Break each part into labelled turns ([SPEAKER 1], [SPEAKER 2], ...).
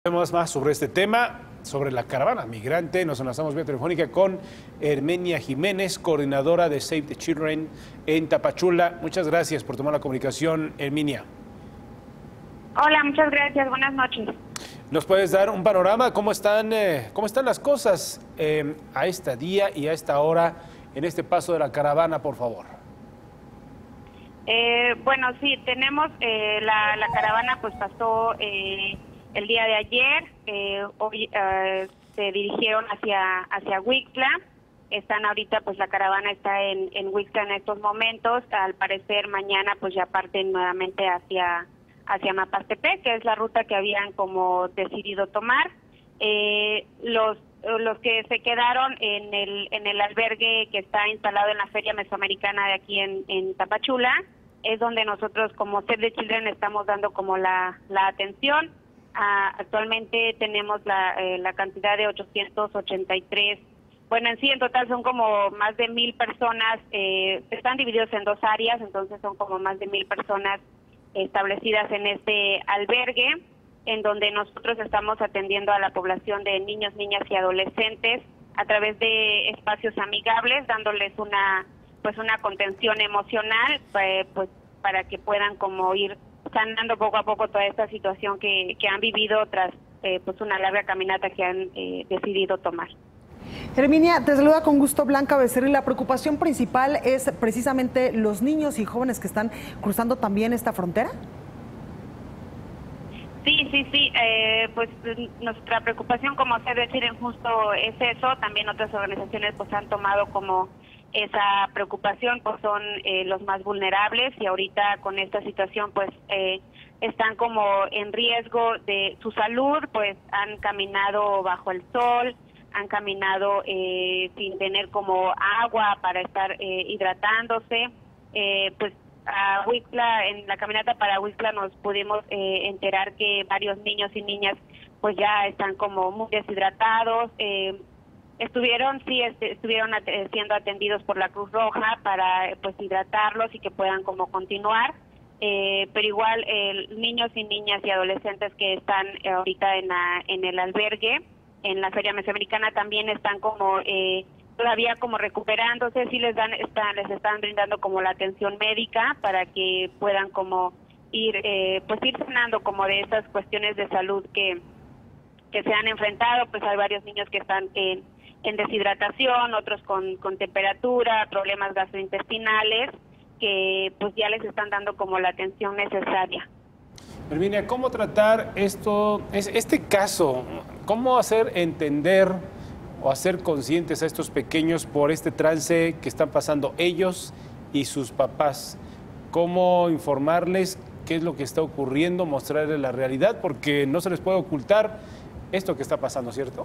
[SPEAKER 1] Vemos más sobre este tema, sobre la caravana migrante. Nos enlazamos vía telefónica con Herminia Jiménez, coordinadora de Save the Children en Tapachula. Muchas gracias por tomar la comunicación, Herminia.
[SPEAKER 2] Hola, muchas gracias. Buenas noches.
[SPEAKER 1] ¿Nos puedes dar un panorama? ¿Cómo están las cosas a este día y a esta hora en este paso de la caravana, por favor?
[SPEAKER 2] Bueno, sí, tenemos la caravana, pues pasó el día de ayer. Hoy se dirigieron hacia Huixtla. Están ahorita, pues la caravana está en Huixtla en estos momentos. Al parecer mañana pues ya parten nuevamente hacia Mapastepec, que es la ruta que habían como decidido tomar. Los que se quedaron en el albergue que está instalado en la Feria Mesoamericana de aquí en Tapachula, es donde nosotros como Save the Children estamos dando como la atención. Actualmente tenemos la cantidad de 883. Bueno, en sí, en total son como más de 1,000 personas. Están divididos en dos áreas, entonces son como más de 1,000 personas establecidas en este albergue, en donde nosotros estamos atendiendo a la población de niños, niñas y adolescentes a través de espacios amigables, dándoles una contención emocional, pues para que puedan como ir sanando poco a poco toda esta situación que han vivido tras pues una larga caminata que han decidido tomar.
[SPEAKER 3] Herminia, te saluda con gusto Blanca Becerril. La preocupación principal es precisamente los niños y jóvenes que están cruzando también esta frontera.
[SPEAKER 2] Sí, pues nuestra preocupación como Save the Children justo es eso. También otras organizaciones pues han tomado como esa preocupación, pues son los más vulnerables, y ahorita con esta situación pues están como en riesgo de su salud, pues han caminado bajo el sol, han caminado sin tener como agua para estar hidratándose. Pues a Huixtla, en la caminata para Huixtla nos pudimos enterar que varios niños y niñas pues ya están como muy deshidratados. Estuvieron siendo atendidos por la Cruz Roja para pues hidratarlos y que puedan como continuar. Pero igual niños y niñas y adolescentes que están ahorita en el albergue en la Feria Mesoamericana también están como todavía como recuperándose. Sí les están brindando como la atención médica para que puedan como ir sanando como de esas cuestiones de salud que se han enfrentado. Pues hay varios niños que están en deshidratación, otros con temperatura, problemas gastrointestinales, que pues ya les están dando como la atención necesaria.
[SPEAKER 1] Herminia, ¿cómo tratar este caso? ¿Cómo hacer entender o hacer conscientes a estos pequeños por este trance que están pasando ellos y sus papás? ¿Cómo informarles qué es lo que está ocurriendo, mostrarles la realidad? Porque no se les puede ocultar esto que está pasando, ¿cierto?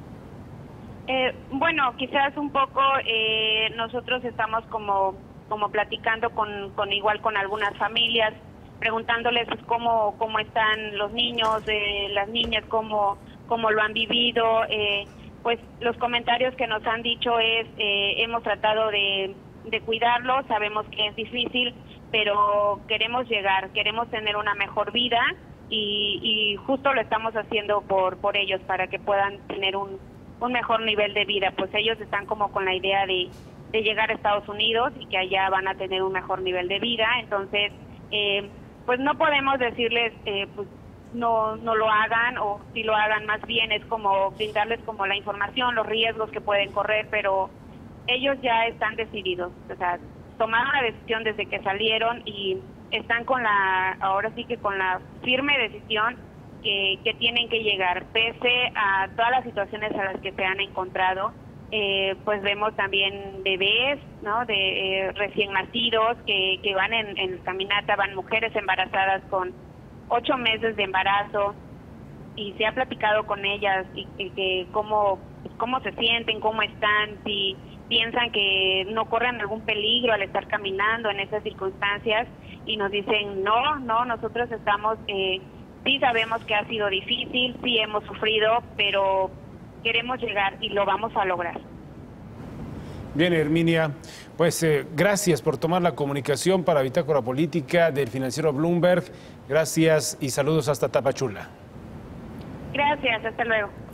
[SPEAKER 2] Bueno, quizás un poco nosotros estamos como platicando con algunas familias, preguntándoles pues, cómo están los niños, las niñas, cómo lo han vivido. Pues los comentarios que nos han dicho es, hemos tratado de cuidarlos, sabemos que es difícil, pero queremos llegar, queremos tener una mejor vida y justo lo estamos haciendo por ellos, para que puedan tener un mejor nivel de vida. Pues ellos están como con la idea de llegar a Estados Unidos y que allá van a tener un mejor nivel de vida. Entonces, pues no podemos decirles pues no lo hagan, o si lo hagan, más bien es como brindarles como la información, los riesgos que pueden correr, pero ellos ya están decididos. O sea, tomaron la decisión desde que salieron y están ahora sí que con la firme decisión que tienen que llegar, pese a todas las situaciones a las que se han encontrado. Pues vemos también bebés, ¿no? De recién nacidos que van en caminata, van mujeres embarazadas con 8 meses de embarazo, y se ha platicado con ellas y que cómo se sienten, cómo están, si piensan que no corren algún peligro al estar caminando en esas circunstancias, y nos dicen no, nosotros estamos sí sabemos que ha sido difícil, sí hemos sufrido, pero queremos llegar y lo vamos a lograr.
[SPEAKER 1] Bien, Herminia, pues gracias por tomar la comunicación para Bitácora Política del financiero Bloomberg. Gracias y saludos hasta Tapachula.
[SPEAKER 2] Gracias, hasta luego.